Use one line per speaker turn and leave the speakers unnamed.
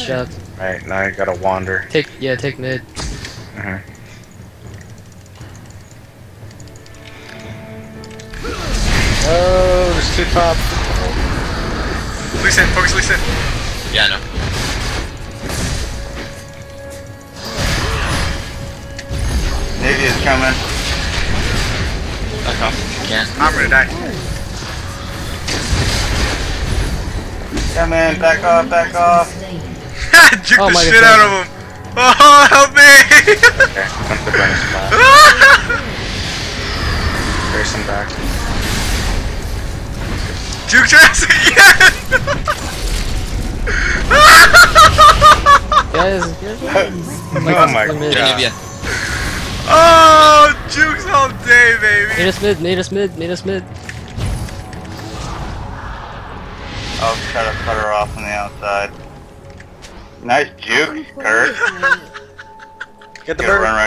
shot.
Alright, now I gotta wander.
Take mid.
Oh, there's two top.
Lee Sin, focus Lee Sin.
Yeah, I know.
Navy is coming.
Back off. Can't.
I'm gonna die.
Come in, back off, back off.
Juke
Oh
the
my
shit
God.
out of him. Oh, help me!
Okay, come to the burning spot. There's some back.
Juke Traps again!
Guys,
Oh my
mid.
god.
Yeah.
Oh, Juke's all day, baby.
Nade us mid.
I'll try to cut her off on the outside. Nice juke, Kurt.
Get the
Good
bird.
run right